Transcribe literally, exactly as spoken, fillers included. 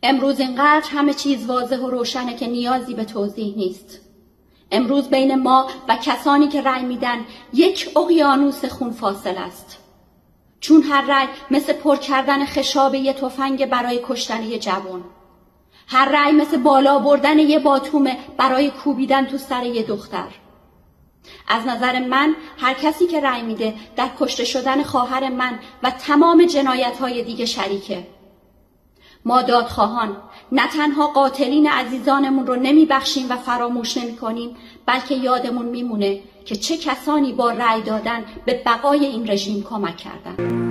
امروز اینقدر همه چیز واضح و روشنه که نیازی به توضیح نیست. امروز بین ما و کسانی که رأی میدن یک اقیانوس خون فاصل است. چون هر رأی مثل پر کردن خشاب یه تفنگ برای کشتن یه جوان. هر رأی مثل بالا بردن یه باتومه برای کوبیدن تو سر یه دختر. از نظر من هر کسی که رأی میده در کشته شدن خواهر من و تمام جنایت‌های دیگه شریکه. ما دادخواهان نه تنها قاتلین عزیزانمون رو نمیبخشیم و فراموش نمی‌کنیم، بلکه یادمون میمونه که چه کسانی با رأی دادن به بقای این رژیم کمک کردن.